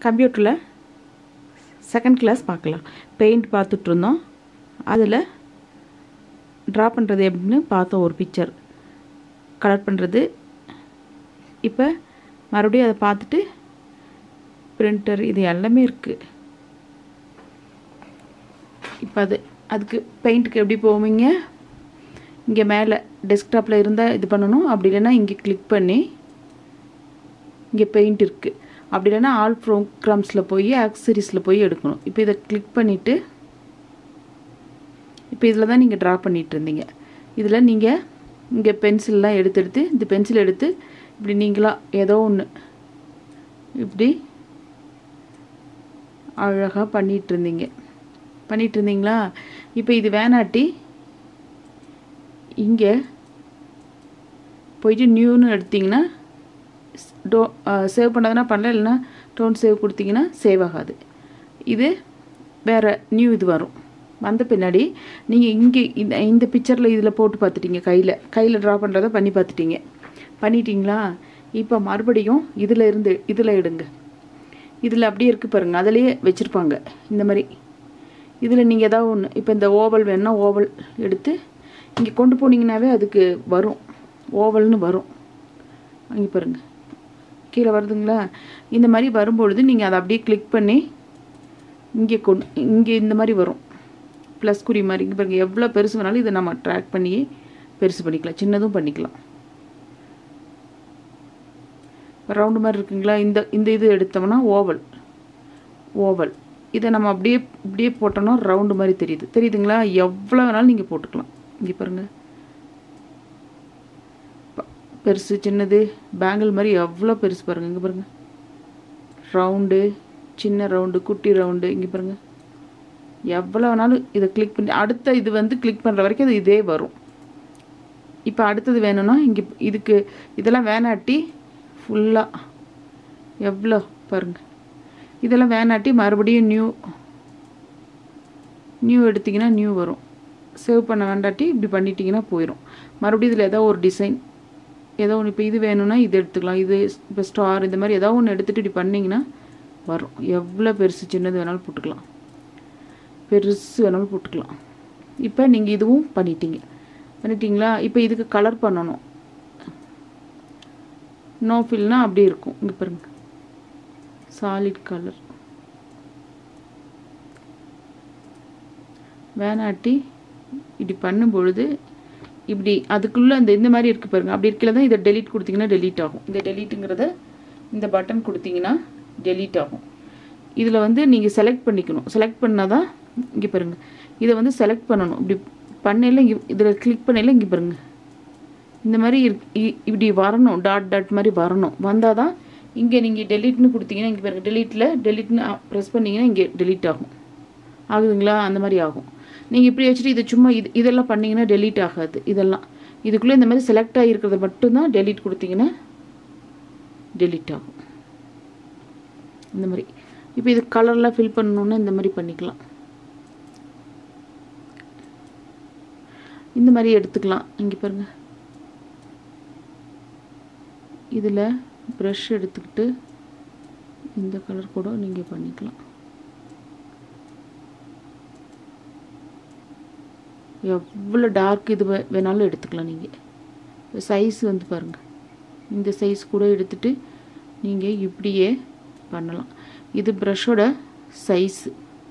கம்ப்யூட்டரில் second class பார்க்கலாம். Paint பார்த்துட்டு இருந்தோம். அதில் ட்ரா பண்ணுறது எப்படின்னு பார்த்தோம். ஒரு பிக்சர் கலர் பண்ணுறது. இப்போ மறுபடியும் அதை பார்த்துட்டு பிரிண்டர் இது எல்லாமே இருக்குது. இப்போ அதுக்கு பெயிண்ட்டுக்கு எப்படி போவீங்க? இங்கே மேலே டெஸ்க்டாப்பில் இருந்தால் இது பண்ணணும். அப்படி இல்லைன்னா இங்கே கிளிக் பண்ணி இங்கே பெயிண்ட் இருக்குது. அப்படி இல்லைன்னா ஆல் ப்ரோக்ராம்ஸில் போய் ஆக்சரிஸில் போய் எடுக்கணும். இப்போ இதை கிளிக் பண்ணிவிட்டு இப்போ இதில் தான் நீங்கள் ட்ரா பண்ணிகிட்டு இருந்தீங்க. இதில் நீங்கள் இங்கே பென்சில்லாம் எடுத்து இந்த பென்சில் எடுத்து இப்படி நீங்களாக ஏதோ ஒன்று இப்படி அழகாக பண்ணிகிட்டு இருந்தீங்களா? இப்போ இது வேணாட்டி இங்கே போயிட்டு நியூன்னு எடுத்திங்கன்னா சேவ் பண்ணதுன்னா பண்ணல, இல்லைன்னா டோன்ட் சேவ் கொடுத்தீங்கன்னா சேவ் ஆகாது. இது வேறு நியூ இது வரும். வந்த பின்னாடி நீங்கள் இங்கே இந்த பிக்சரில் இதில் போட்டு பார்த்துட்டீங்க. கையில் ட்ரா பண்ணுறத பண்ணிட்டீங்களா? இப்போ மறுபடியும் இதில் எடுங்க. இதில் அப்படியே இருக்குது பாருங்கள். அதிலேயே வச்சுருப்பாங்க இந்த மாதிரி. இதில் நீங்கள் ஏதாவது ஒன்று இப்போ இந்த ஓவல் வேணுன்னா ஓவல் எடுத்து இங்கே கொண்டு போனீங்கன்னாவே அதுக்கு வரும். ஓவல்னு வரும். அங்கே பாருங்கள், கீழே வருதுங்களா? இந்த மாதிரி வரும்பொழுது நீங்கள் அதை அப்படியே கிளிக் பண்ணி இங்கே இந்த மாதிரி வரும். ப்ளஸ் குறி மாதிரி. இங்கே பாருங்கள், எவ்வளோ பெருசு வேணாலும் இதை நம்ம ட்ராக் பண்ணி பெருசு பண்ணிக்கலாம், சின்னதும் பண்ணிக்கலாம். ரவுண்டு மாதிரி இருக்குங்களா? இந்த இது எடுத்தோம்னா ஓவல். இதை நம்ம அப்படியே போட்டோம்னா ரவுண்டு மாதிரி தெரியுதுங்களா? எவ்வளோ வேணாலும் நீங்கள் போட்டுக்கலாம். இங்கே பாருங்கள், பெருசு சின்னது பேங்கிள் மாதிரி எவ்வளோ பெருசு பாருங்கள். இங்கே பாருங்கள், ரவுண்டு, சின்ன ரவுண்டு, குட்டி ரவுண்டு. இங்கே பாருங்கள், எவ்வளோ வேணாலும் இதை கிளிக் பண்ணி அடுத்த இது வந்து கிளிக் பண்ணுற வரைக்கும் அது இதே வரும். இப்போ அடுத்தது வேணும்னா இங்கே இதெல்லாம் வேணாட்டி ஃபுல்லாக எவ்வளோ பாருங்கள். இதெல்லாம் வேணாட்டி மறுபடியும் நியூ எடுத்திங்கன்னா நியூ வரும். சேவ் பண்ண வேண்டாட்டி இப்படி பண்ணிட்டீங்கன்னா போயிடும். மறுபடியும் இதில் ஏதோ ஒரு டிசைன் ஏதோ ஒன்று. இப்போ இது வேணும்னா இது எடுத்துக்கலாம். இது இப்போ ஸ்டார் இந்த மாதிரி ஏதோ ஒன்று எடுத்துகிட்டு இப்படி பண்ணிங்கன்னா வரும். எவ்வளோ பெருசு சின்னது வேணாலும் போட்டுக்கலாம். இப்போ நீங்கள் இதுவும் பண்ணிட்டீங்களா? இப்போ இதுக்கு கலர் பண்ணணும். நோ ஃபில்னா அப்படி இருக்கும். இங்கே பாருங்க, சாலிட் கலர். வேணாட்டி இப்படி பண்ணும்பொழுது இப்படி அதுக்குள்ளே இந்த மாதிரி இருக்குது பாருங்கள். அப்படி இருக்கல தான் இதை டெலீட் கொடுத்தீங்கன்னா டெலீட் ஆகும். இந்த டெலீட்டுங்கிறத இந்த பட்டன் கொடுத்தீங்கன்னா டெலீட் ஆகும். இதில் வந்து நீங்கள் செலக்ட் பண்ணிக்கணும். செலக்ட் பண்ணால் தான் இங்கே பாருங்கள், இதை வந்து செலக்ட் பண்ணணும். இப்படி பண்ணல இங்கே இதில் கிளிக் பண்ணல இங்கே பாருங்கள், இந்த மாதிரி இப்படி வரணும். டாட் மாதிரி வரணும். வந்தால் தான் இங்கே நீங்கள் டெலீட்னு கொடுத்தீங்கன்னா இங்கே பாருங்கள், டெலீட்னு ப்ரெஸ் பண்ணிங்கன்னா இங்கே டெலீட் ஆகுதுங்களா? அந்த மாதிரி ஆகும். நீங்கள் இப்படி வச்சுட்டு இதை சும்மா இதெல்லாம் பண்ணிங்கன்னா டெலீட் ஆகாது. இதுக்குள்ளே இந்த மாதிரி செலக்ட் ஆகிருக்கிறத மட்டும்தான் டெலீட் கொடுத்தீங்கன்னா டெலீட் ஆகும். இந்த மாதிரி இப்போ இது கலர்லாம் ஃபில் பண்ணணுன்னா இந்த மாதிரி பண்ணிக்கலாம். இந்த மாதிரி எடுத்துக்கலாம். இங்கே பாருங்கள், இதில் ப்ரஷ் எடுத்துக்கிட்டு இந்த கலர் கூட நீங்கள் பண்ணிக்கலாம். எவ்வளோ டார்க் இது வேணாலும் எடுத்துக்கலாம். நீங்கள் சைஸ் வந்து பாருங்கள், இந்த சைஸ் கூட எடுத்துகிட்டு நீங்கள் இப்படியே பண்ணலாம். இது ப்ரஷோட சைஸு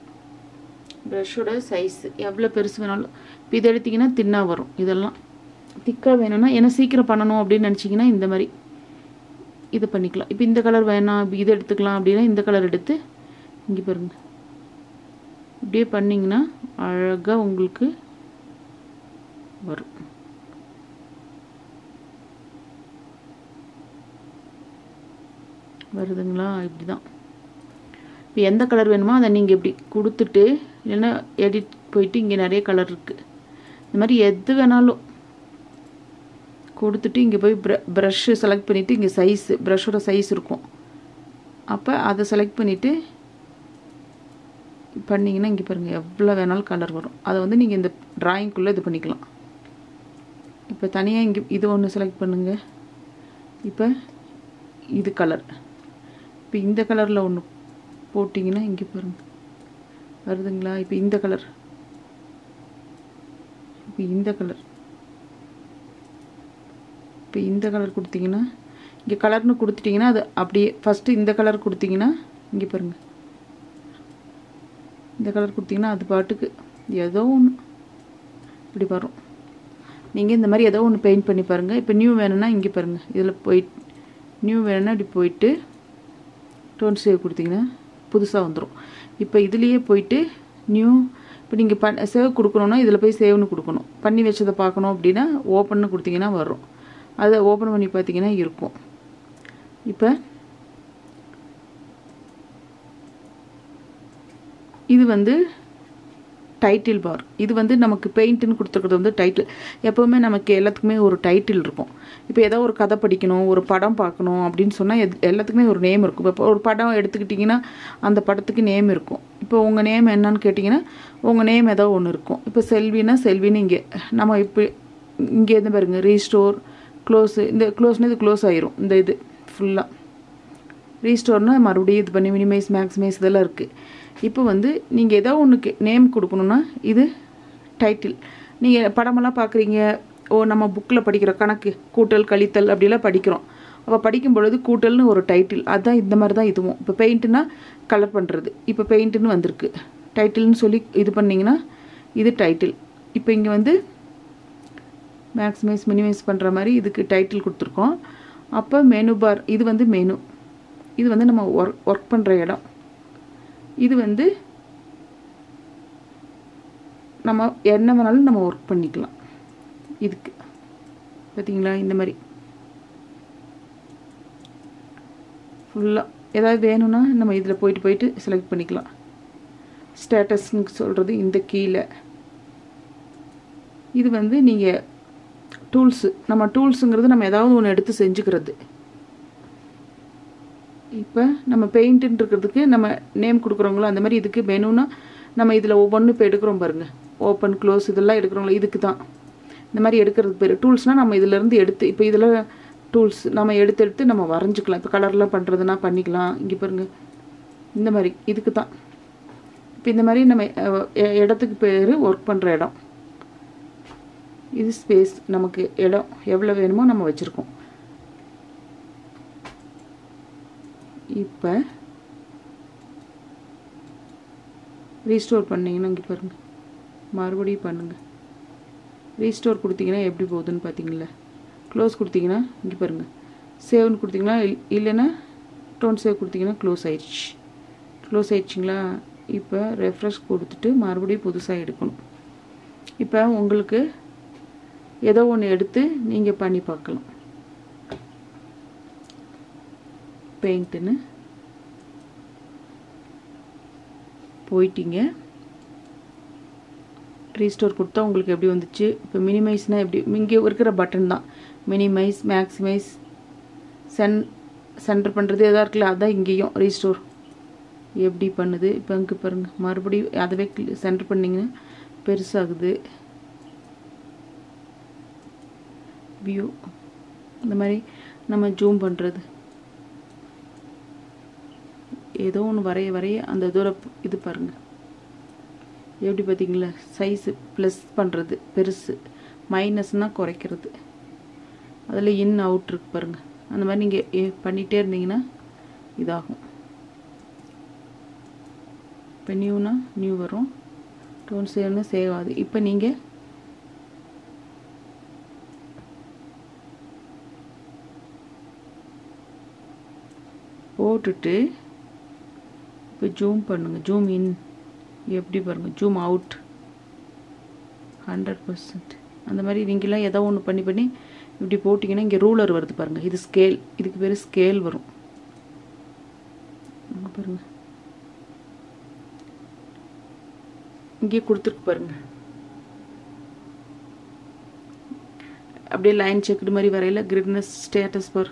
எவ்வளோ பெருசு வேணாலும். இப்போ இதை எடுத்திங்கன்னா தின்னாக வரும். இதெல்லாம் திக்காக வேணும்னா ஏன்னா சீக்கிரம் பண்ணணும் அப்படின்னு நினச்சிங்கன்னா இந்த மாதிரி இதை பண்ணிக்கலாம். இப்போ இந்த கலர் வேணாம், இதை எடுத்துக்கலாம் அப்படின்னா இந்த கலர் எடுத்து இங்கே பாருங்கள், இப்படியே பண்ணிங்கன்னா அழகாக உங்களுக்கு வரும். வருதுங்களா? இப்படி தான். இப்போ எந்த கலர் வேணுமோ அதை நீங்கள் இப்படி கொடுத்துட்டு, இல்லைன்னா எடிட் போயிட்டு இங்கே நிறைய கலர் இருக்குது, இந்த மாதிரி எது வேணாலும் கொடுத்துட்டு இங்கே போய் ப்ரஷ்ஷு செலக்ட் பண்ணிவிட்டு இங்கே சைஸு ப்ரஷ்ஷோட சைஸ் இருக்கும். அப்போ அதை செலக்ட் பண்ணிவிட்டு பண்ணிங்கன்னா இங்கே பாருங்கள் எவ்வளோ வேணாலும் கலர் வரும். அதை வந்து நீங்கள் இந்த ட்ராயிங்குள்ளே இது பண்ணிக்கலாம். இப்போ தனியாக இங்கே இது ஒன்று செலக்ட் பண்ணுங்கள். இப்போ இது கலர், இப்போ இந்த கலரில் ஒன்று போட்டிங்கன்னா இங்கே பாருங்கள் வருதுங்களா. இப்போ இந்த கலர், இப்போ இந்த கலர், இப்போ இந்த கலர் கொடுத்தீங்கன்னா இங்கே கலர்னு கொடுத்துட்டிங்கன்னா அது அப்படியே ஃபஸ்ட்டு இந்த கலர் கொடுத்தீங்கன்னா இங்கே பாருங்கள் இந்த கலர் கொடுத்தீங்கன்னா அது பாட்டுக்கு ஏதோ ஒன்று இப்படி வரும். நீங்கள் இந்த மாதிரி ஏதோ ஒன்று பெயிண்ட் பண்ணி பாருங்கள். இப்போ நியூ வேணும்னா இங்கே பாருங்கள் இதில் போயிட்டு நியூ வேணும்னா இப்படி போயிட்டு டோன் சேவ் கொடுத்தீங்கன்னா புதுசாக வந்துடும். இப்போ இதுலேயே போயிட்டு நியூ இப்போ நீங்கள் சேவ் கொடுக்கணுன்னா இதில் போய் சேவ்னு கொடுக்கணும். பண்ணி வச்சதை பார்க்கணும் அப்படின்னா ஓப்பன்னு கொடுத்தீங்கன்னா வரும். அதை ஓப்பன் பண்ணி பார்த்தீங்கன்னா இருக்கும். இப்போ இது வந்து டைட்டில் பார். இது வந்து நமக்கு பெயிண்ட்டுன்னு கொடுத்துருக்கிறது வந்து டைட்டில். எப்போவுமே நமக்கு எல்லாத்துக்குமே ஒரு டைட்டில் இருக்கும். இப்போ ஏதோ ஒரு கதை படிக்கணும், ஒரு படம் பார்க்கணும் அப்படின்னு சொன்னால் எல்லாத்துக்குமே ஒரு நேம் இருக்கும். இப்போ ஒரு படம் எடுத்துக்கிட்டிங்கன்னா அந்த படத்துக்கு நேம் இருக்கும். இப்போ உங்கள் நேம் என்னன்னு கேட்டிங்கன்னா உங்கள் நேம் ஏதோ ஒன்று இருக்கும். இப்போ செல்வினா செல்வின்னு இங்கே நம்ம இப்போ இங்கே இருந்து பாருங்க ரீஸ்டோர் க்ளோஸு. இந்த க்ளோஸ்னு இது க்ளோஸ் ஆயிரும். இந்த இது ஃபுல்லாக ரீஸ்டோர்னால் மறுபடியும் இது பண்ணி மினிமைஸ் மேக்ஸிமைஸ் இதெல்லாம் இருக்குது. இப்போ வந்து நீங்கள் ஏதோ ஒன்றுக்கு நேம் கொடுக்கணுன்னா இது டைட்டில். நீங்கள் படமெல்லாம் பார்க்குறீங்க, நம்ம புக்கில் படிக்கிற கணக்கு கூட்டல் கழித்தல் அப்படிலாம் படிக்கிறோம். அப்போ படிக்கும் பொழுது கூட்டல்னு ஒரு டைட்டில். அதுதான் இந்த மாதிரி தான் இதுவும். இப்போ பெயிண்ட்டுனா கலர் பண்ணுறது. இப்போ பெயிண்ட்டுன்னு வந்திருக்கு. டைட்டில்னு சொல்லி இது பண்ணிங்கன்னா இது டைட்டில். இப்போ இங்கே வந்து மேக்ஸிமைஸ் மினிமைஸ் பண்ணுற மாதிரி இதுக்கு டைட்டில் கொடுத்துருக்கோம். அப்போ மெனு பார் இது வந்து மெனு. இது வந்து நம்ம ஒர்க் பண்ணுற இடம். இது வந்து நம்ம என்ன வேணாலும் நம்ம ஒர்க் பண்ணிக்கலாம். இதுக்கு பார்த்தீங்களா இந்த மாதிரி ஃபுல்லாக ஏதாவது வேணும்னா நம்ம இதில் போயிட்டு செலக்ட் பண்ணிக்கலாம். ஸ்டேட்டஸ்ன்னு சொல்கிறது இந்த கீழே. இது வந்து நீங்கள் டூல்ஸு. நம்ம டூல்ஸுங்கிறது நம்ம ஏதாவது ஒன்று எடுத்து செஞ்சுக்கிறது. இப்போ நம்ம பெயிண்ட்டுன்னு இருக்கிறதுக்கு நம்ம நேம் கொடுக்குறோங்களோ அந்த மாதிரி இதுக்கு மெனுன்னா நம்ம இதில் ஒவ்வொன்று இப்போ எடுக்கிறோம் பாருங்கள். ஓப்பன் க்ளோஸ் இதெல்லாம் எடுக்கிறோங்களோ இதுக்கு தான் இந்த மாதிரி எடுக்கிறது பேர் டூல்ஸ்னால். நம்ம இதிலேருந்து எடுத்து இப்போ இதில் டூல்ஸ் நம்ம எடுத்து நம்ம வரைஞ்சிக்கலாம். இப்போ கலர்லாம் பண்ணுறதுனா பண்ணிக்கலாம். இங்கே பாருங்கள் இந்த மாதிரி இதுக்கு தான். இப்போ இந்த மாதிரி நம்ம இடத்துக்கு பேர் ஒர்க் பண்ணுற இடம். இது ஸ்பேஸ். நமக்கு இடம் எவ்வளோ வேணுமோ நம்ம வச்சுருக்கோம். இப்போ ரீஸ்டோர் பண்ணிங்கன்னா இங்கே பாருங்கள் மறுபடியும் பண்ணுங்கள். ரீஸ்டோர் கொடுத்தீங்கன்னா எப்படி போகுதுன்னு பார்த்தீங்களா. க்ளோஸ் கொடுத்தீங்கன்னா இங்கே பாருங்கள் சேவ்னு கொடுத்தீங்கன்னா இல்லைன்னா டோன் சேவ் கொடுத்தீங்கன்னா க்ளோஸ் ஆயிடுச்சுங்களா. இப்போ ரெஃப்ரெஷ் கொடுத்துட்டு மறுபடியும் புதுசாக எடுக்கணும். இப்போ உங்களுக்கு ஏதோ ஒன்று எடுத்து நீங்கள் பண்ணி பார்க்கலாம். பெயிண்ட்டுன்னு போயிட்டீங்க. ரீஸ்டோர் கொடுத்தா உங்களுக்கு எப்படி வந்துச்சு. இப்போ மினிமைஸ்னால் எப்படி இங்கே இருக்கிற பட்டன் தான் மினிமைஸ் மேக்ஸிமைஸ் சென்டர் பண்ணுறது எதாக இருக்குல்ல அதுதான் இங்கேயும் ரீஸ்டோர் எப்படி பண்ணுது. இப்போ இங்கே பாருங்கள் மறுபடியும் அதவே சென்டர் பண்ணிங்கன்னா பெருசாகுது. வியூ இந்த மாதிரி நம்ம ஜூம் பண்ணுறது ஏதோ ஒன்று வரைய அந்த தூரம் இது பாருங்கள் எப்படி பார்த்தீங்களா. சைஸு ப்ளஸ் பண்ணுறது பெருசு, மைனஸ்னால் குறைக்கிறது. அதில் இன் அவுட் இருக்கு பாருங்கள். அந்த மாதிரி நீங்கள் பண்ணிகிட்டே இருந்தீங்கன்னா இதாகும். இப்போ நியூனா நியூ வரும், டோன் சேவ்னா சேவ் ஆகுது. இப்போ நீங்கள் போட்டுட்டு இப்போ ஜூம் பண்ணுங்கள். ஜூம் இன் எப்படி பாருங்கள், ஜூம் அவுட் 100%. அந்த மாதிரி நீங்களாம் ஏதோ ஒன்று பண்ணி இப்படி போட்டிங்கன்னா இங்கே ரூலர் வருது பாருங்கள். இது ஸ்கேல். இதுக்கு பேர் ஸ்கேல் வரும். பாருங்கள் இங்கே கொடுத்துருக்கு பாருங்கள். அப்படியே லைன் செக்குடு மாதிரி வரையில கிரிட்னஸ் ஸ்டேட்டஸ் பார்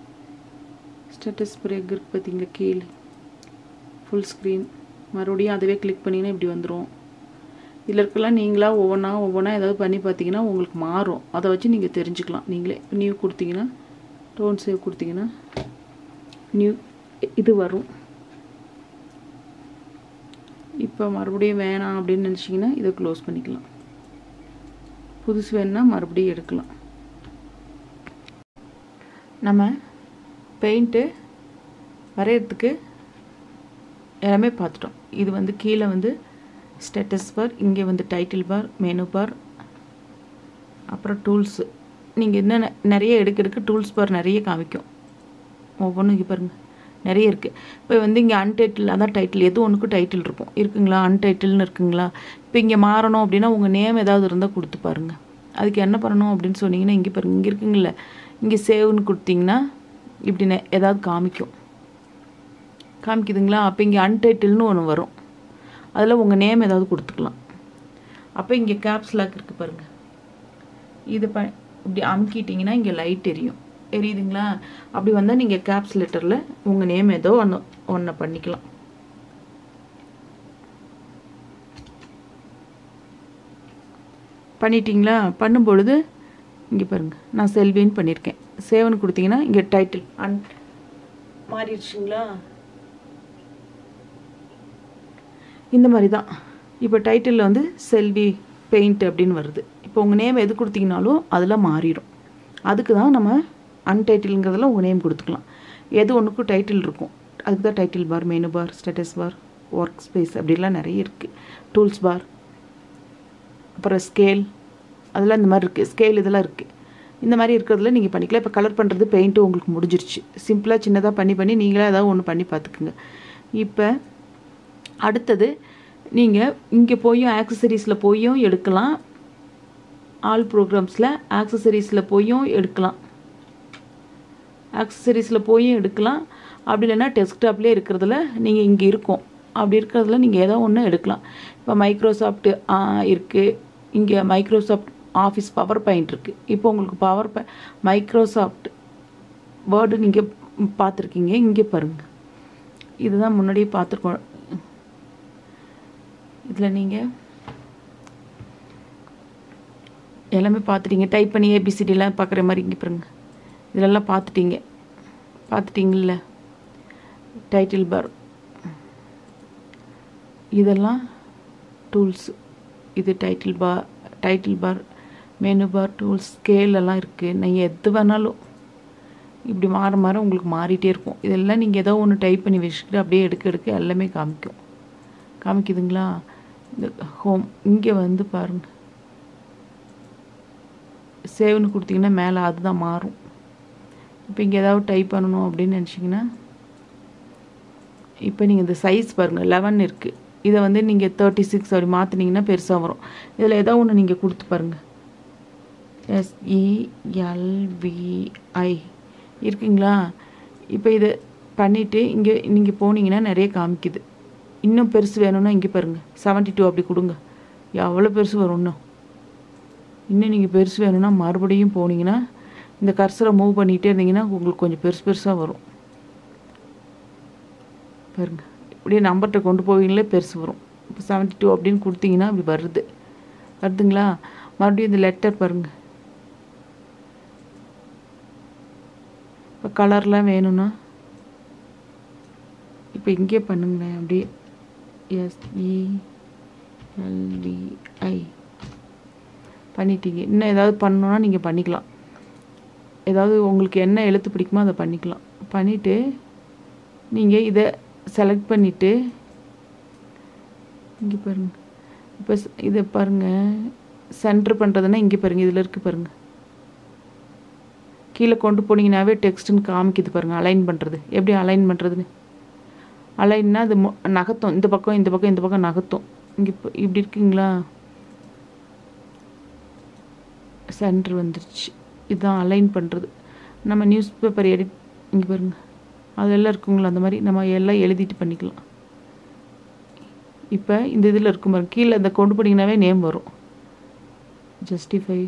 எங்கே இருக்கு பார்த்தீங்களா கீழே ஃபுல் ஸ்க்ரீன். மறுபடியும் அதுவே கிளிக் பண்ணிங்கன்னா இப்படி வந்துடும். இதில் இருக்கலாம் நீங்களா ஒவ்வொன்றா ஏதாவது பண்ணி பார்த்தீங்கன்னா உங்களுக்கு மாறும். அதை வச்சு நீங்கள் தெரிஞ்சுக்கலாம் நீங்களே. நியூ கொடுத்தீங்கன்னா டோன் சேவ் கொடுத்தீங்கன்னா நியூ இது வரும். இப்போ மறுபடியும் வேணாம் அப்படின்னு நினச்சிங்கன்னா இதை க்ளோஸ் பண்ணிக்கலாம். புதுசு வேணுன்னா மறுபடியும் எடுக்கலாம். நம்ம பெயிண்ட்டு வரைகிறதுக்கு எல்லாமே பார்த்துட்டோம். இது வந்து கீழே வந்து ஸ்டேட்டஸ் பார், இங்கே வந்து டைட்டில் பார், மெனு பார், அப்புறம் டூல்ஸு. நீங்கள் என்ன நிறைய எடுக்க டூல்ஸ் பார் நிறைய காமிக்கும். ஒவ்வொன்றும் இங்கே பாருங்கள் நிறைய இருக்குது. இப்போ வந்து இங்கே அன்டைட்டில், அதான் டைட்டில், எது ஒன்றுக்கும் டைட்டில் இருக்கும் இருக்குங்களா, அன்டைட்டில்னு இருக்குங்களா. இப்போ இங்கே மாறணும் அப்படின்னா உங்கள் நேம் ஏதாவது இருந்தால் கொடுத்து பாருங்கள். அதுக்கு என்ன பண்ணணும் அப்படின்னு சொன்னீங்கன்னா இங்கே பாருங்கள், இங்கே இருக்குங்கள, இங்கே சேவ்னு கொடுத்தீங்கன்னா இப்படி ஏதாவது காமிக்குதுங்களா. அப்போ இங்கே அன்டைட்டில்னு ஒன்று வரும், அதில் உங்கள் நேம் ஏதாவது கொடுத்துக்கலாம். அப்போ இங்கே கேப்ஸ் லாக் இருக்குது பாருங்கள், இது இப்படி அமுக்கிட்டிங்கன்னா இங்கே லைட் எரியுதுங்களா. அப்படி வந்தால் நீங்கள் கேப்ஸ் லெட்டரில் உங்கள் நேம் ஏதோ ஒன்று பண்ணிக்கலாம். பண்ணிட்டீங்களா. பண்ணும்பொழுது இங்கே பாருங்கள், நான் செல்வின்னு பண்ணியிருக்கேன். சேவ்னு கொடுத்தீங்கன்னா இங்கே டைட்டில் மாறிடுச்சுங்களா. இந்த மாதிரி தான் இப்போ டைட்டிலில் வந்து செல்வி பெயிண்ட் அப்படின்னு வருது. இப்போ உங்கள் நேம் எது கொடுத்தீங்கனாலும் அதில் மாறிடும். அதுக்கு தான் நம்ம அன்டைட்டில்ங்கிறதுல உங்கள் நேம் கொடுத்துக்கலாம். எது ஒன்றுக்கும் டைட்டில் இருக்கும், அதுக்கு தான் title bar, menu bar, status bar, work space அப்படிலாம் நிறைய இருக்குது. டூல்ஸ் பார், அப்புறம் ஸ்கேல், அதெல்லாம் இந்த மாதிரி இருக்குது. ஸ்கேல் இதெல்லாம் இருக்குது. இந்த மாதிரி இருக்கிறதுல நீங்கள் பண்ணிக்கலாம். இப்போ கலர் பண்ணுறது பெயிண்ட்டு உங்களுக்கு முடிஞ்சிருச்சு. சிம்பிளாக சின்னதாக பண்ணி நீங்களே ஏதாவது ஒன்று பண்ணி பார்த்துக்குங்க. இப்போ அடுத்தது நீங்கள் இங்கே போயும் ஆக்சசரிஸில் போயும் எடுக்கலாம், ஆல் ப்ரோக்ராம்ஸில் ஆக்சசரிஸில் போயும் எடுக்கலாம், அப்படி இல்லைன்னா டெஸ்க்டாப்லேயே இருக்கிறதுல நீங்கள் இங்கே இருக்கும், அப்படி இருக்கிறதுல நீங்கள் ஏதோ ஒன்று எடுக்கலாம். இப்போ மைக்ரோசாஃப்ட் இருக்குது, இங்கே மைக்ரோசாஃப்ட் ஆஃபீஸ் பவர் பாயிண்ட் இருக்குது. இப்போ உங்களுக்கு மைக்ரோசாஃப்ட் வேர்டு நீங்கள் பார்த்துருக்கீங்க. இங்கே பாருங்கள், இதுதான் முன்னாடியே பார்த்துருக்கோம். இதில் நீங்கள் எல்லாமே பார்த்துட்டீங்க. டைப் பண்ணி ஏபிசிடிலாம் பார்க்குற மாதிரி இங்கே பாருங்கள், இதெல்லாம் பார்த்துட்டீங்கல்ல. டைட்டில் பார், இதெல்லாம் டூல்ஸ். இது title bar, menu bar, tools, scale எல்லாம் இருக்குது. நீங்கள் எது வேணாலும் இப்படி மாற உங்களுக்கு மாறிட்டே இருக்கும். இதெல்லாம் நீங்கள் ஏதோ ஒன்று டைப் பண்ணி வச்சுக்கிட்டு அப்படியே எடுக்க எல்லாமே காமிக்குதுங்களா. இந்த ஹோம் இங்கே வந்து பாருங்கள், சேவ்னு கொடுத்தீங்கன்னா மேலே அதுதான் மாறும். இப்போ இங்கே ஏதாவது டைப் பண்ணணும் அப்படின்னு நினச்சிங்கன்னா இப்போ நீங்கள் இந்த சைஸ் பாருங்கள் 11 இருக்குது. இதை வந்து நீங்கள் 36 அப்படி மாற்றினீங்கன்னா பெருசாக வரும். இதில் ஏதோ ஒன்று நீங்கள் கொடுத்து பாருங்கள். SELVI இருக்குங்களா. இப்போ இதை பண்ணிவிட்டு இங்கே நீங்கள் போனீங்கன்னா நிறைய காமிக்குது. இன்னும் பெருசு வேணும்னா இங்கே பாருங்கள் 72 அப்படி கொடுங்க, எவ்வளோ பெருசு வரும். இன்னும் நீங்கள் பெருசு வேணும்னா மறுபடியும் போனீங்கன்னா இந்த கர்சரை மூவ் பண்ணிகிட்டே இருந்தீங்கன்னா உங்களுக்கு கொஞ்சம் பெருசாக வரும் பாருங்கள். இப்படியே நம்பர்கிட்ட கொண்டு போவீங்களே பெருசு வரும். இப்போ 72 அப்படின்னு கொடுத்தீங்கன்னா அப்படி வருதுங்களா. மறுபடியும் இந்த லெட்டர் பாருங்கள். இப்போ கலர்லாம் வேணும்னா இப்போ இங்கே பண்ணுங்களேன், அப்படியே SELVI பண்ணிட்டீங்க. இன்னும் ஏதாவது பண்ணணுன்னா நீங்கள் பண்ணிக்கலாம். ஏதாவது உங்களுக்கு என்ன எழுத்து பிடிக்குமோ அதை பண்ணிக்கலாம். பண்ணிவிட்டு நீங்கள் இதை செலக்ட் பண்ணிவிட்டு இங்கே பாருங்கள். இப்போ இதை பாருங்கள், சென்ட்ரு பண்ணுறதுன்னா இங்கே பாருங்கள், இதில் இருக்குது பாருங்கள். கீழே கொண்டு போனீங்கன்னாவே டெக்ஸ்ட்டுன்னு காமிக்குது பாருங்கள். அலைன் பண்ணுறது எப்படி அலைன் பண்ணுறதுன்னு. அலைன்னா அது நகர்த்தும், இந்த பக்கம் நகர்த்தும். இங்கே இப்படி இருக்குங்களா, சென்ட்ரு வந்துருச்சு. இதுதான் அலைன் பண்ணுறது. நம்ம நியூஸ் பேப்பர் இங்கே பாருங்கள், அதெல்லாம் இருக்குங்களா, அந்த மாதிரி நம்ம எல்லாம் எழுதிட்டு பண்ணிக்கலாம். இப்போ இந்த இதில் இருக்கும் பாருங்க, கீழே இந்த கொண்டு போனீங்கன்னாவே நேம் வரும். ஜஸ்டிஃபை,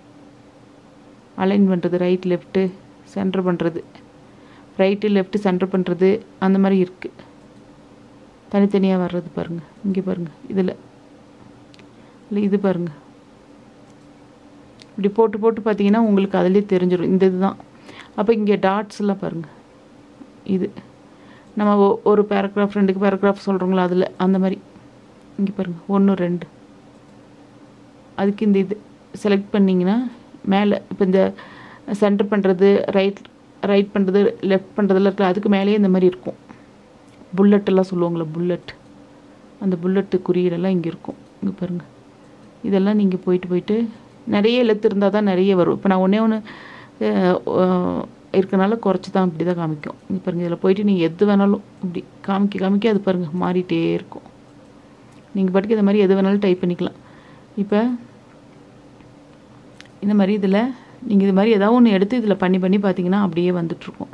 அலைன் பண்ணுறது, ரைட் லெஃப்ட்டு சென்டர் பண்ணுறது, ரைட்டு லெஃப்ட்டு சென்டர் பண்ணுறது, அந்த மாதிரி இருக்குது. தனித்தனியாக வர்றது பாருங்கள். இங்கே பாருங்கள், இதில் இது பாருங்கள். இப்படி போட்டு பார்த்தீங்கன்னா உங்களுக்கு அதிலே தெரிஞ்சிடும் இந்த இதுதான். அப்போ இங்கே டாட்ஸ்லாம் பாருங்கள். இது நம்ம ஒரு பேராகிராஃப் 2 பேராகிராஃப் சொல்கிறோங்களா, அதில் அந்த மாதிரி இங்கே பாருங்கள் 1 2 அதுக்கு இந்த இது செலக்ட் பண்ணிங்கன்னா மேலே இப்போ இந்த சென்டர் பண்ணுறது ரைட் பண்ணுறது லெஃப்ட் பண்ணுறதுல இருக்கிற அதுக்கு மேலேயே இந்த மாதிரி இருக்கும். புல்லட்டெல்லாம் சொல்லுவாங்களே புல்லட், அந்த புல்லட்டு குறியீடெல்லாம் இங்கே இருக்கும். இங்கே பாருங்கள், இதெல்லாம் நீங்கள் போயிட்டு நிறைய எழுத்து இருந்தால் தான் நிறைய வரும். இப்போ நான் ஒன்று இருக்கனால குறைச்சி தான் இப்படி தான் காமிக்கும். இங்கே பாருங்கள், இதில் போயிட்டு நீங்கள் எது வேணாலும் இப்படி காமிக்க அது பாருங்கள் மாறிட்டே இருக்கும். நீங்கள் பாட்டுக்கு இந்த மாதிரி எது வேணாலும் டைப் பண்ணிக்கலாம். இப்போ இந்த மாதிரி இதில் நீங்கள் இது மாதிரி ஏதாவது ஒன்று எடுத்து இதில் பண்ணி பார்த்தீங்கன்னா அப்படியே வந்துட்டுருக்கும்.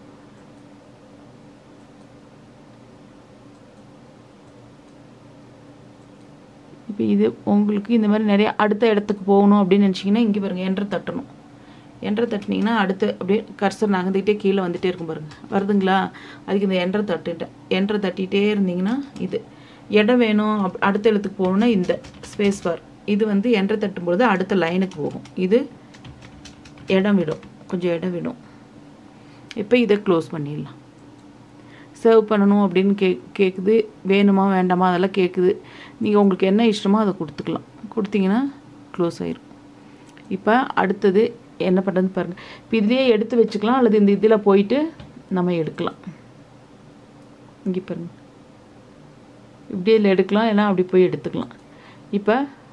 இப்போ இது உங்களுக்கு இந்த மாதிரி நிறைய அடுத்த இடத்துக்கு போகணும் அப்படின்னு நினச்சிங்கன்னா இங்கே பாருங்கள் என்ட்ரு தட்டணும். என்ட்ரு தட்டினீங்கன்னா அடுத்து அப்படியே கர்சர் நகர்ந்துக்கிட்டே கீழே வந்துகிட்டே இருக்கும் பாருங்கள். வருதுங்களா? அதுக்கு இந்த என்ட்ரு தட்டிகிட்டே இருந்தீங்கன்னா இது இடம் வேணும். அடுத்த எழுத்துக்கு போகணுன்னா இந்த ஸ்பேஸ் பார் இது வந்து என்ட்ரு தட்டும்பொழுது அடுத்த லைனுக்கு போகும். இது இடம் விடும், கொஞ்சம் இடம் விடும். இப்போ இதை க்ளோஸ் பண்ணிடலாம். சர்வ் பண்ணணும் அப்படின்னு கேட்குது, வேணுமா வேண்டாமா அதெல்லாம் கேட்குது. நீங்கள் உங்களுக்கு என்ன இஷ்டமோ அதை கொடுத்துக்கலாம். கொடுத்தீங்கன்னா க்ளோஸ் ஆயிரும். இப்போ அடுத்தது என்ன பண்ணுறதுன்னு பாருங்கள். இப்போ இதுலேயே எடுத்து வச்சுக்கலாம், அல்லது இந்த இதில் போயிட்டு நம்ம எடுக்கலாம். இங்கே பாருங்கள், இப்படி இதில் எடுக்கலாம், ஏன்னா அப்படி போய் எடுத்துக்கலாம். இப்போ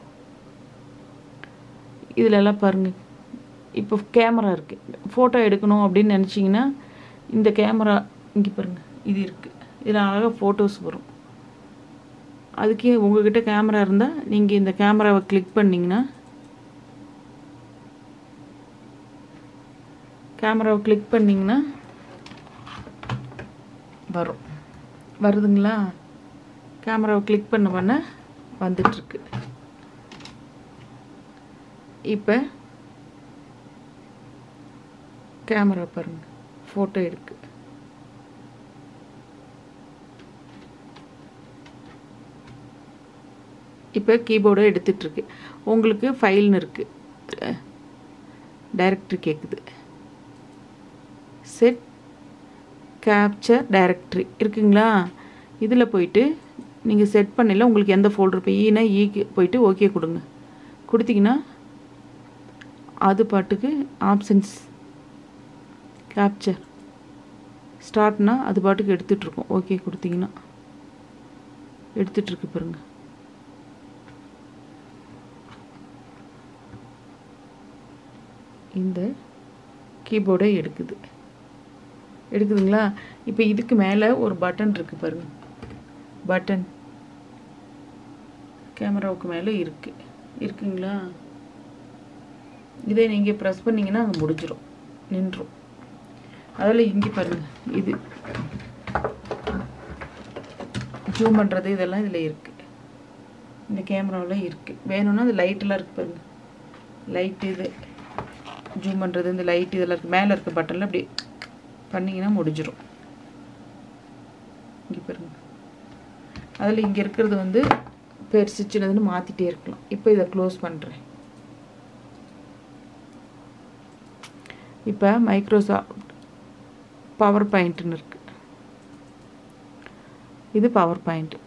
இதிலெல்லாம் பாருங்கள், இப்போ கேமரா இருக்குது. ஃபோட்டோ எடுக்கணும் அப்படின்னு நினச்சிங்கன்னா இந்த கேமரா இங்கே பாருங்கள் இது இருக்குது. இதில் அழகாக ஃபோட்டோஸ் வரும். அதுக்கே உங்கள்கிட்ட கேமரா இருந்தால் நீங்கள் இந்த கேமராவை கிளிக் பண்ணிங்கன்னா வருதுங்களா? கேமராவை கிளிக் பண்ண வந்துட்டுருக்கு. இப்போ கேமரா பாருங்கள், ஃபோட்டோ இருக்குது. இப்போ கீபோர்டை எடுத்துகிட்ருக்கு. உங்களுக்கு ஃபைல்னு இருக்குது, டைரக்டரி கேட்குது. செட் கேப்சர் டைரக்டரி இருக்குங்களா? இதில் போயிட்டு நீங்கள் செட் பண்ணல உங்களுக்கு எந்த ஃபோல்டர் இப்போ ஈனா ஈக்கு போயிட்டு ஓகே கொடுங்க. கொடுத்தீங்கன்னா அது பாட்டுக்கு ஆப்ஷன்ஸ் கேப்சர் ஸ்டார்ட்னா அது பாட்டுக்கு எடுத்துகிட்ருக்கோம். ஓகே கொடுத்தீங்கன்னா எடுத்துகிட்ருக்கு பாருங்க. இந்த கீபோர்டை எடுக்குதுங்களா? இப்போ இதுக்கு மேலே ஒரு பட்டன் இருக்குது பாருங்க. பட்டன் கேமராவுக்கு மேலே இருக்குங்களா? இதை நீங்கள் ப்ரெஸ் பண்ணிங்கன்னா அங்கே முடிஞ்சிடும், நின்றும். அதில் இங்கே பாருங்கள், இது ஜூம் பண்ணுறது இதெல்லாம் இதில் இருக்குது. இந்த கேமராவில் இருக்குது. வேணும்னா அந்த லைட்டெல்லாம் இருக்குது பாருங்கள். லைட்டு இது ஜூம் பண்ணுறது, இந்த லைட் இதெல்லாம் இருக்குது. மேலே இருக்க பட்டனில் அப்படி பண்ணிங்கன்னா முடிஞ்சிடும். இங்கே பாருங்கள். அதில் இங்கே இருக்கிறது வந்து பெருசு சின்னதுன்னு மாற்றிட்டே இருக்கலாம். இப்போ இதை க்ளோஸ் பண்ணுறேன். இப்போ மைக்ரோசாஃப்ட் பவர் பாயிண்ட்னு இருக்குது. இது பவர்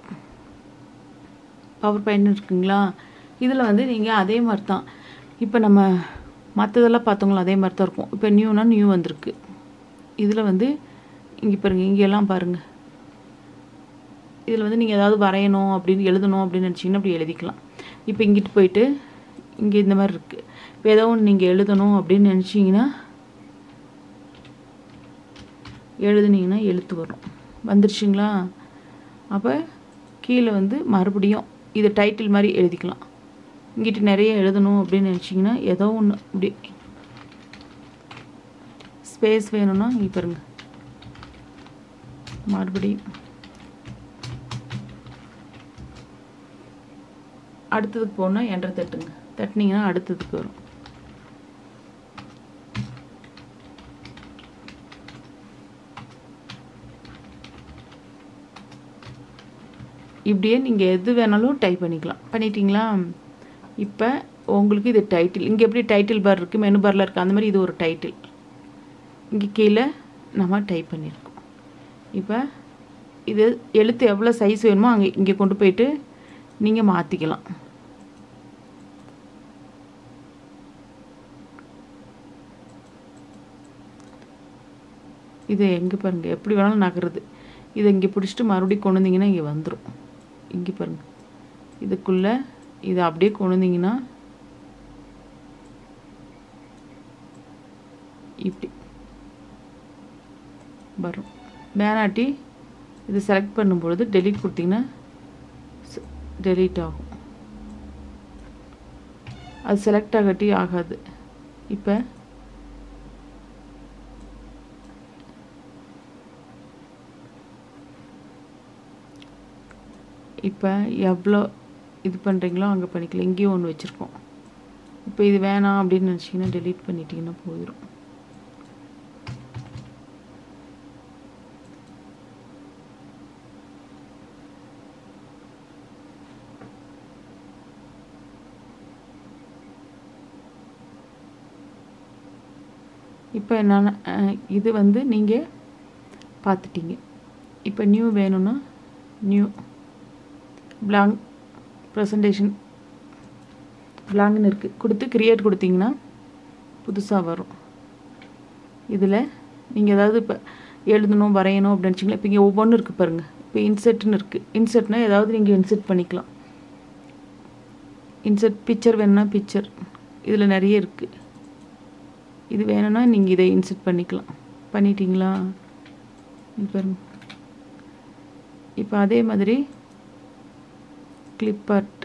பாயிண்ட்னு இருக்குங்களா? இதில் வந்து நீங்கள் அதே மாதிரி தான் இப்போ நம்ம மற்றதெல்லாம் பார்த்தவங்களும் அதே மாதிரி தான் இருக்கும். இப்போ நியூனா நியூ வந்திருக்கு. இதில் வந்து இங்கே பாருங்கள், இங்கெல்லாம் பாருங்கள். இதில் வந்து நீங்கள் ஏதாவது வரையணும் அப்படின்னு எழுதணும் அப்படின்னு நினச்சிங்கன்னா அப்படி எழுதிக்கலாம். இப்போ இங்கிட்டு போயிட்டு இங்கே இந்த மாதிரி இருக்குது. இப்போ ஏதோ ஒன்று நீங்கள் எழுதணும் அப்படின்னு நினச்சிங்கன்னா எழுதுனீங்கன்னா எழுத்து வரும். வந்துருச்சுங்களா? அப்போ கீழே வந்து மறுபடியும் இதை டைட்டில் மாதிரி எழுதிக்கலாம். இங்கிட்ட நிறைய எழுதணும் அப்படின்னு நினச்சிங்கன்னா ஏதோ ஒன்று இப்படி ஸ்பேஸ் வேணும்னா இங்கே பாருங்க, மறுபடியும் அடுத்ததுக்கு போனால் என்டர் தட்டினீங்கன்னா அடுத்ததுக்கு வரும். இப்படியே நீங்கள் எது வேணாலும் டைப் பண்ணிட்டீங்களா? இப்போ உங்களுக்கு இது டைட்டில். இங்கே எப்படி டைட்டில் பார் இருக்குது, மெனு பாரில் இருக்குது, அந்த மாதிரி இது ஒரு டைட்டில். இங்கே கீழே நம்ம டைப் பண்ணியிருக்கோம். இப்போ இது எழுத்து எவ்வளோ சைஸ் வேணுமோ இங்கே கொண்டு போயிட்டு நீங்கள் மாற்றிக்கலாம். இது எங்கே பாருங்கள் எப்படி வேணாலும் நகருது. இதை இங்கே பிடிச்சிட்டு மறுபடியும் கொண்டு வந்தீங்கன்னா இங்கே வந்துடும். இங்கே பாருங்கள் இதுக்குள்ளே இதை அப்படியே கொண்டு வந்தீங்கன்னா இப்படி வரும். வேணாட்டி இது செலக்ட் பண்ணும்பொழுது டெலீட் கொடுத்தீங்கன்னா டெலீட் ஆகும். அது செலக்ட் ஆகட்டி ஆகாது. இப்போ எவ்வளோ இது பண்ணுறீங்களோ அங்கே பண்ணிக்கலாம். இங்கேயும் ஒன்று வச்சுருக்கோம். இப்போ இது வேணாம் அப்படின்னு நினச்சிங்கன்னா டெலீட் பண்ணிட்டீங்கன்னா போயிடும். இப்போ என்னென்ன இது வந்து நீங்கள் பார்த்துட்டீங்க. இப்போ நியூ வேணும்னா நியூ blank ப்ரெசன்டேஷன் blanக்னு இருக்குது கொடுத்து கிரியேட் கொடுத்தீங்கன்னா புதுசாக வரும். இதில் நீங்கள் ஏதாவது இப்போ எழுதணும் வரையணும் அப்படின்னு நினச்சிங்களா, இப்போ இங்கே ஒவ்வொன்றும் இருக்குது பாருங்கள். இப்போ இன்செர்ட்னு இருக்குது. இன்செர்ட்னா ஏதாவது நீங்கள் இன்செர்ட் பண்ணிக்கலாம். இன்செர்ட் பிக்சர் வேணும்னா பிக்சர், இதில் நிறைய இருக்குது. இது வேணும்னா நீங்கள் இதை இன்செர்ட் பண்ணிக்கலாம். பண்ணிட்டீங்களா பாருங்க. இப்போ அதே மாதிரி கிளிப் ஆர்ட்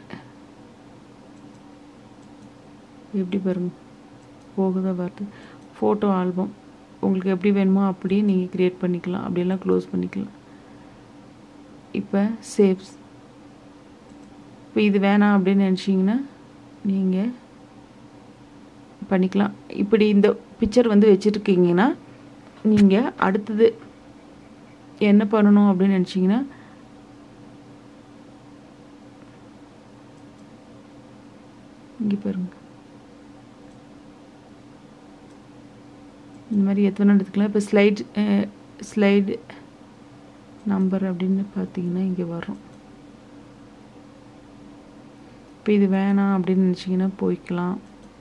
எப்படி பாருங்க போகுதா வருது. ஃபோட்டோ ஆல்பம் உங்களுக்கு எப்படி வேணுமோ அப்படியே நீங்கள் க்ரியேட் பண்ணிக்கலாம். அப்படியெல்லாம் க்ளோஸ் பண்ணிக்கலாம். இப்போ சேவ்ஸ். இப்போ இது வேணாம் அப்படின்னு நினச்சிங்கன்னா நீங்கள் பண்ணிக்கலாம். இப்படி இந்த பிக்சர் வந்து வச்சுருக்கீங்கன்னா நீங்கள் அடுத்தது என்ன பண்ணணும் அப்படின்னு நினச்சிங்கன்னா இங்கே பாருங்க இந்த மாதிரி எத்தனை எடுத்துக்கலாம். இப்போ ஸ்லைடு நம்பர் அப்படின்னு பார்த்தீங்கன்னா இங்கே வரும். இப்போ இது வேணாம் அப்படின்னு நினச்சிங்கன்னா போய்க்கலாம்.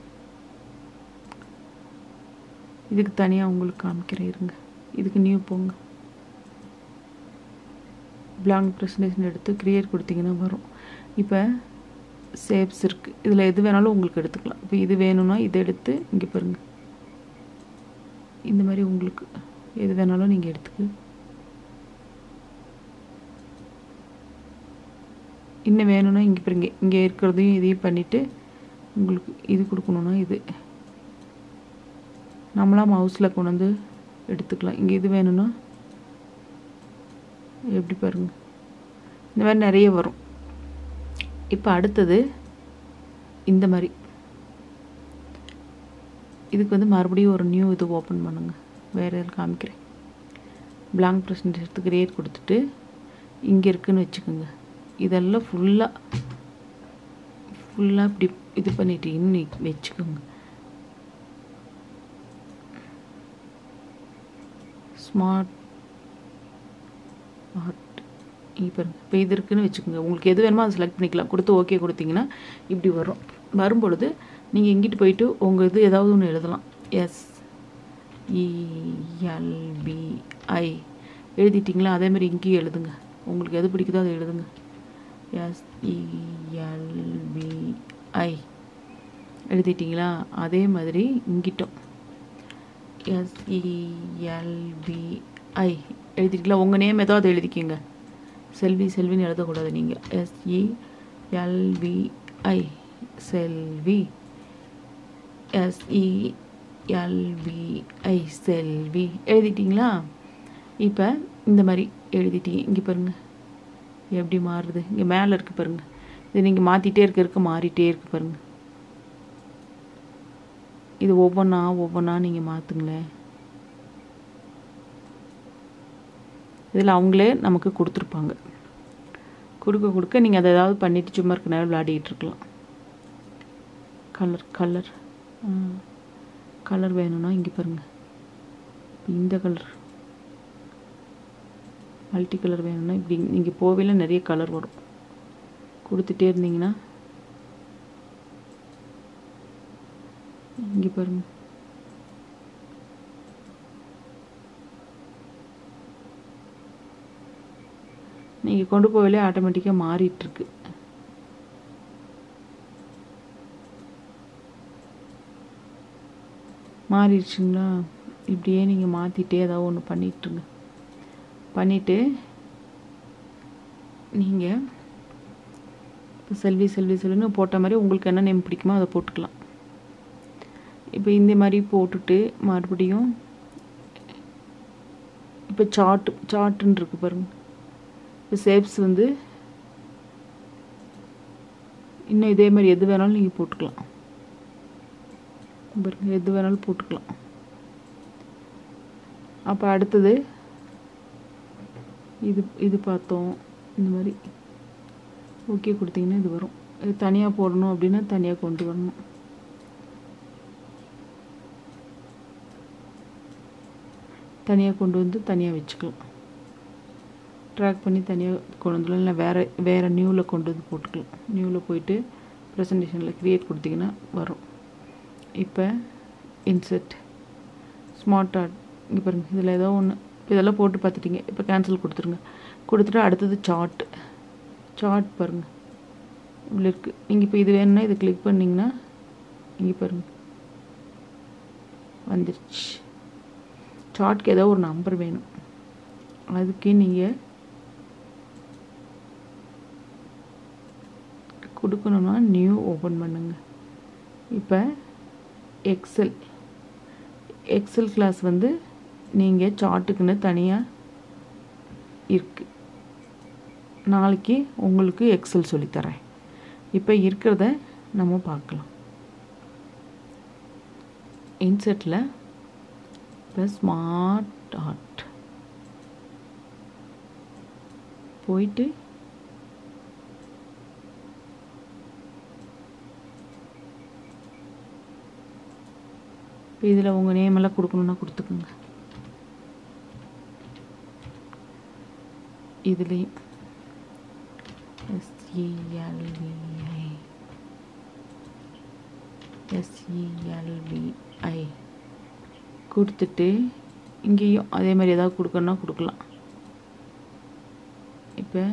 இதுக்கு தனியாக உங்களுக்கு காமிக்கிறேன் இருங்க. இதுக்கு நியூ போங்க. blank ப்ரெசன்டேஷன் எடுத்து கிரியேட் கொடுத்தீங்கன்னா வரும். இப்போ சேவ்ஸ் இருக்குது. இதில் எது வேணாலும் உங்களுக்கு எடுத்துக்கலாம். இப்போ இது வேணும்னா இதை எடுத்து இங்கே பாருங்கள் இந்த மாதிரி உங்களுக்கு எது வேணாலும் நீங்கள் எடுத்துக்க. இன்னும் வேணும்னா இங்கே பாருங்க இங்கே இருக்கிறதையும் இதையும் பண்ணிவிட்டு உங்களுக்கு இது கொடுக்கணுன்னா இது நம்மளாம் மவுஸில் கொண்டு வந்து எடுத்துக்கலாம். இங்கே இது வேணும்னா எப்படி பாருங்கள் இந்த மாதிரி நிறைய வரும். இப்போ அடுத்தது இந்த மாதிரி இதுக்கு வந்து மறுபடியும் ஒரு நியூ இது ஓப்பன் பண்ணுங்க. வேறு எதாவது காமிக்கிறேன். blank ப்ரெசன்டேஷன் எடுத்து கிரியேட் கொடுத்துட்டு இங்கே இருக்குதுன்னு வச்சுக்கோங்க. இதெல்லாம் ஃபுல்லாக இப்படி இது பண்ணிட்டீங்கன்னு வச்சுக்கோங்க. ஸ்மார்ட் ஆர்ட் இப்போ இப்போ இது இருக்குதுன்னு வச்சுக்கோங்க. உங்களுக்கு எது வேணுமோ அதை செலக்ட் பண்ணிக்கலாம். கொடுத்து ஓகே கொடுத்தீங்கன்னா இப்படி வரும். வரும்பொழுது நீங்கள் எங்கிட்டு போயிட்டு உங்கள் இது ஏதாவது ஒன்று எழுதலாம். SELVI எழுதிட்டிங்களா? அதேமாதிரி இங்கேயும் எழுதுங்க. உங்களுக்கு எது பிடிக்குதோ அதை எழுதுங்க. SELVI எழுதிட்டிங்களா? அதே மாதிரி இங்கிட்டும் SELVI எழுதிட்டிங்களா? உங்கள் நேம் ஏதோ அதை எழுதிக்கிங்க. செல்வின்னு எழுதக்கூடாது. நீங்கள் SELVI செல்வி SELVI செல்வி எழுதிட்டிங்களா? இப்போ இந்த மாதிரி எழுதிட்டீங்க. இங்கே பாருங்கள் எப்படி மாறுது. இங்கே மேலே இருக்குது பாருங்கள். இது நீங்கள் மாற்றிட்டே இருக்க மாறிட்டே இருக்குது பாருங்கள். இது ஒவ்வொன்றா நீங்கள் மாற்றுங்களேன். இதில் அவங்களே நமக்கு கொடுத்துருப்பாங்க. கொடுக்க நீங்கள் அதை ஏதாவது பண்ணிவிட்டு சும்மா இருக்க நேரம் விளையாடிக்கிட்டு இருக்கலாம். கலர் வேணும்னா இங்கே பாருங்கள். இந்த கலர் மல்டி கலர் வேணும்னா இப்படி நீங்கள் போவையில் நிறைய கலர் வரும். கொடுத்துட்டே இருந்தீங்கன்னா இங்கே பாருங்கள், நீங்கள் கொண்டு போகலே ஆட்டோமேட்டிக்காக மாறிட்டுருக்கு. மாறிடுச்சுங்களா? இப்படியே நீங்கள் மாற்றிட்டே ஏதாவது ஒன்று பண்ணிட்டுருங்க. பண்ணிவிட்டு நீங்கள் இப்போ செல்வின்னு போட்ட மாதிரி உங்களுக்கு என்ன நேம் பிடிக்குமோ அதை போட்டுக்கலாம். இப்போ இந்த மாதிரி போட்டுட்டு மறுபடியும் இப்போ சார்ட்டுன்னு இருக்குது பாருங்கள். இப்போ ஷேப்ஸ் வந்து இன்னும் இதே மாதிரி எது வேணாலும் நீங்கள் போட்டுக்கலாம். பாருங்கள், எது வேணாலும் போட்டுக்கலாம். அப்போ அடுத்தது இது பார்த்தோம். இந்த மாதிரி ஓகே கொடுத்தீங்கன்னா இது வரும். இது தனியாக போடணும் அப்படின்னா தனியாக கொண்டு வரணும். தனியாக கொண்டு வந்து தனியாக வச்சுக்கலாம். ட்ராக் பண்ணி தனியாக கொண்டு வந்துடலாம். இல்லை வேறு நியூவில் கொண்டு வந்து போட்டுக்கலாம். நியூவில் போயிட்டு ப்ரெசன்டேஷனில் க்ரியேட் கொடுத்தீங்கன்னா வரும். இப்போ இன்செர்ட் ஸ்மார்ட் ஆர்ட் இங்கே பாருங்கள். இதில் ஏதோ ஒன்று இதெல்லாம் போட்டு பார்த்துட்டிங்க. இப்போ கேன்சல் கொடுத்துருங்க. கொடுத்துட்டு அடுத்தது சார்ட் பாருங்கள் இவ்வளோ இருக்குது. நீங்கள் இப்போ இது வேணும்னா இதை கிளிக் பண்ணிங்கன்னா இங்கே பாருங்கள் வந்துடுச்சு. சார்ட்க்கு ஏதோ ஒரு நம்பர் வேணும். அதுக்கு நீங்கள் கொடுக்கணுன்னா நியூ ஓப்பன் பண்ணுங்க. இப்போ எக்ஸல் கிளாஸ் வந்து நீங்கள் சார்ட்டுக்குன்னு தனியாக இருக்குது. நாளைக்கு உங்களுக்கு எக்ஸல் சொல்லித்தரேன். இப்போ இருக்கிறத நம்ம பார்க்கலாம். இன்செர்ட்டில் இப்போ ஸ்மார்ட் ஆர்ட் போயிட்டு இப்போ இதில் உங்கள் நேமெல்லாம் கொடுக்கணுன்னா கொடுத்துக்குங்க. இதுலேயும் SELVI கொடுத்துட்டு இங்கேயும் அதே மாதிரி ஏதாவது கொடுக்கணுன்னா கொடுக்கலாம். இப்போ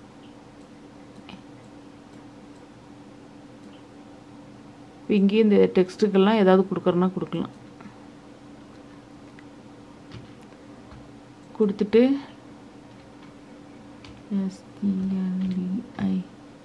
இங்கேயும் இந்த டெக்ஸ்ட்டுக்கெல்லாம் ஏதாவது கொடுக்குறோன்னா கொடுக்கலாம். கொடுத்துட்டு SELVI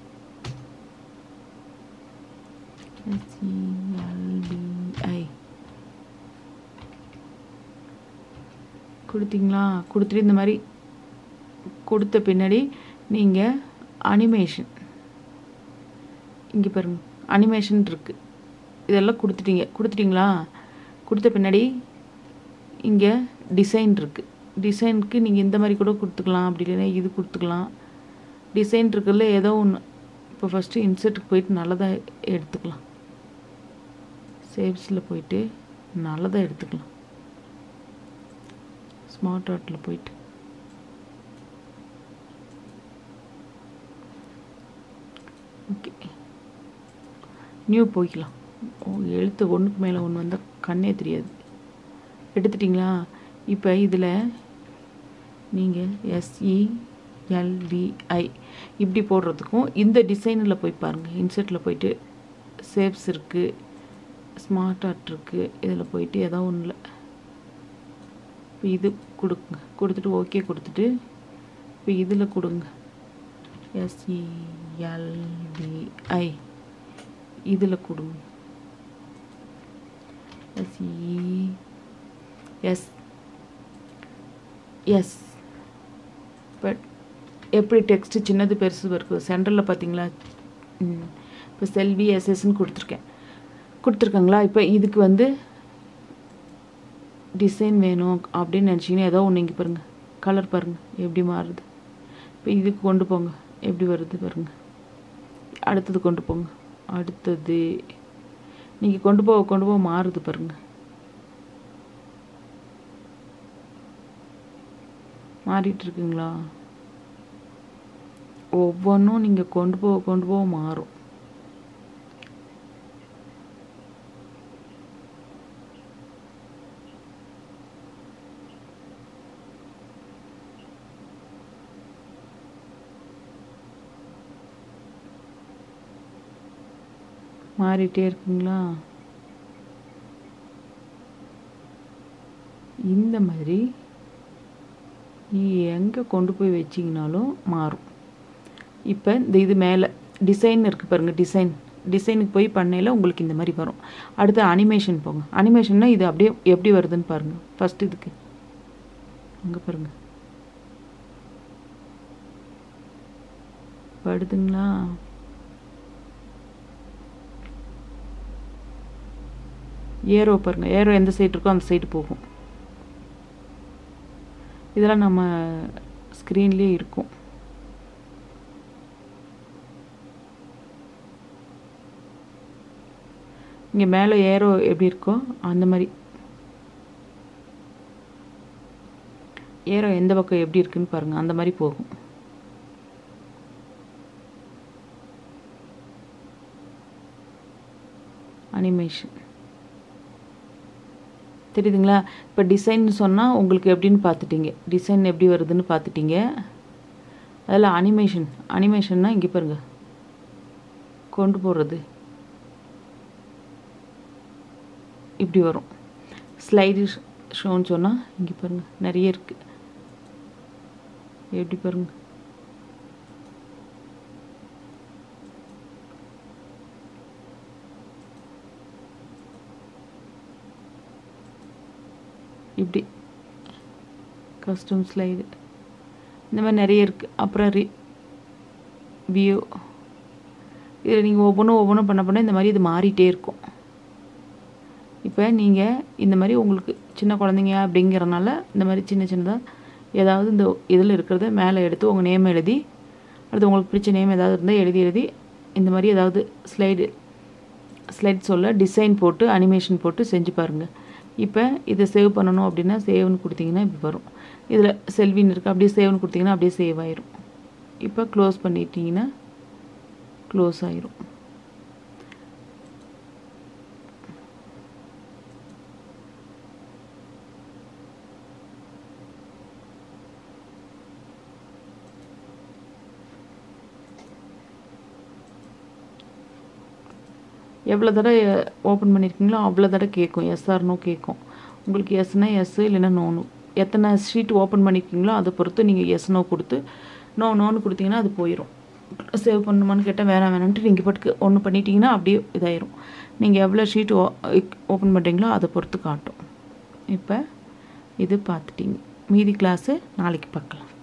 கொடுத்தீங்களா? கொடுத்துட்டு இந்த மாதிரி கொடுத்த பின்னாடி நீங்கள் அனிமேஷன் இங்கே பாருங்கள், அனிமேஷன் இருக்குது. இதெல்லாம் கொடுத்துட்டிங்களா? கொடுத்த பின்னாடி இங்கே டிசைன் இருக்குது. டிசைனுக்கு நீங்கள் இந்த மாதிரி கூட கொடுத்துக்கலாம். அப்படி இல்லைன்னா இது கொடுத்துக்கலாம். டிசைன் இருக்கிறதுல ஏதோ ஒன்று. இப்போ ஃபஸ்ட்டு இன்செர்ட்டுக்கு போயிட்டு நல்லதாக எடுத்துக்கலாம். சேவ்ஸில் போயிட்டு நல்லதாக எடுத்துக்கலாம். ஸ்மார்ட் ஆர்ட்டில் போயிட்டு ஓகே நியூ போய்க்கலாம். எழுத்து ஒன்றுக்கு மேலே ஒன்று வந்தால் கண்ணே தெரியாது. எடுத்துட்டிங்களா? இப்போ இதில் நீங்கள் SELVI இப்படி போடுறதுக்கும் இந்த டிசைனில் போய் பாருங்கள். இன்செர்ட்டில் போயிட்டு சேவ்ஸ் இருக்குது, ஸ்மார்ட் ஆர்ட் இருக்குது. இதில் போயிட்டு ஏதோ ஒன்றில் இப்போ இது கொடுங்க. கொடுத்துட்டு ஓகே கொடுத்துட்டு இப்போ இதில் கொடுங்க. SELVI இதில் கொடுங்க. எஸ் பட் எப்படி டெக்ஸ்ட்டு சின்னது பெருசு இருக்குது. சென்டரில் பார்த்தீங்களா? இப்போ செல்வி எஸ்எஸ்ன்னு கொடுத்துருக்காங்களா? இப்போ இதுக்கு வந்து டிசைன் வேணும் அப்படின்னு நினச்சிங்கன்னா ஏதோ ஒன்று இங்கே பாருங்கள், கலர் பாருங்கள் எப்படி மாறுது. இப்போ இதுக்கு கொண்டு போங்க, எப்படி வருது பாருங்கள். அடுத்தது கொண்டு போங்க. அடுத்தது நீங்கள் கொண்டு போக மாறுது பாருங்கள். மாறிட்டு இருக்குங்களா? ஒவ்வொன்றும் நீங்கள் கொண்டு போக மாறும். மாறிட்டே இருக்குங்களா? இந்த மாதிரி எங்கே கொண்டு போய் வச்சிங்கனாலும் மாறும். இப்போ இது மேலே டிசைன் இருக்குது பாருங்கள். டிசைனுக்கு போய் பண்ணையில் உங்களுக்கு இந்த மாதிரி வரும். அடுத்து அனிமேஷன் போங்க. அனிமேஷன்னா இது அப்படியே எப்படி வருதுன்னு பாருங்கள். ஃபஸ்ட்டு இதுக்கு அங்கே பாருங்கள், படுதுங்களா? ஏரோ பாருங்கள், ஏரோ எந்த சைடு இருக்கோ அந்த சைடு போகும். இதெல்லாம் நம்ம ஸ்க்ரீன்லேயே இருக்கும். இங்கே மேலே ஏரோ எப்படி இருக்கோ அந்த மாதிரி ஏரோ எந்த பக்கம் எப்படி இருக்குன்னு பாருங்கள், அந்த மாதிரி போகும். அனிமேஷன் தெரியுதுங்களா? இப்போ டிசைன் சொன்னால் உங்களுக்கு எப்படின்னு பார்த்துட்டீங்க, டிசைன் எப்படி வருதுன்னு பார்த்துட்டீங்க. அதில் அனிமேஷன்னா இங்கே பாருங்கள், கொண்டு போகிறது இப்படி வரும். ஸ்லைடு ஷோன்னு சொன்னால் இங்கே பாருங்கள் நிறைய இருக்குது. எப்படி பாருங்கள், இப்படி கஸ்டம் ஸ்லைடு இந்த மாதிரி நிறைய இருக்குது. அப்புறம் வியூ, இதில் நீங்கள் ஒவ்வொன்றும் பண்ண இந்த மாதிரி இது மாறிட்டே இருக்கும். இப்போ நீங்கள் இந்த மாதிரி உங்களுக்கு சின்ன குழந்தைங்க அப்படிங்கிறனால இந்த மாதிரி சின்னதாக ஏதாவது இந்த இதில் இருக்கிறத மேலே எடுத்து உங்கள் நேம் எழுதி, அடுத்து உங்களுக்கு பிடிச்ச நேம் ஏதாவது இருந்தால் எழுதி இந்த மாதிரி ஏதாவது ஸ்லைட் சொல்ல டிசைன் போட்டு அனிமேஷன் போட்டு செஞ்சு பாருங்கள். இப்போ இதை சேவ் பண்ணணும் அப்படின்னா சேவ்னு கொடுத்தீங்கன்னா இப்படி வரும். இதில் செல்வின்னு இருக்குது, அப்படியே சேவ்னு கொடுத்தீங்கன்னா அப்படியே சேவ் ஆயிரும். இப்போ க்ளோஸ் பண்ணிட்டீங்கன்னா க்ளோஸ் ஆயிரும். எவ்வளோ தடவை ஓப்பன் பண்ணியிருக்கீங்களோ அவ்வளோ தடவை கேட்கும், எஸ்ஆர் நோ கேட்கும். உங்களுக்கு எஸ்னா எஸ், இல்லைன்னா நோனு. எத்தனை ஷீட் ஓப்பன் பண்ணியிருக்கீங்களோ அதை பொறுத்து நீங்கள் எஸ் நோ கொடுத்து நோன்னு கொடுத்தீங்கன்னா அது போயிடும். சேவ் பண்ணணுமான்னு கேட்டால் வேணான்ட்டு நீங்கள் பாட்டுக்கு ஒன்று பண்ணிட்டீங்கன்னா அப்படியே இதாயிரும். நீங்கள் எவ்வளோ ஷீட் ஓப்பன் பண்ணுறீங்களோ அதை பொறுத்து காட்டும். இப்போ இது பார்த்துட்டீங்க. மீதி கிளாஸு நாளைக்கு பார்க்கலாம்.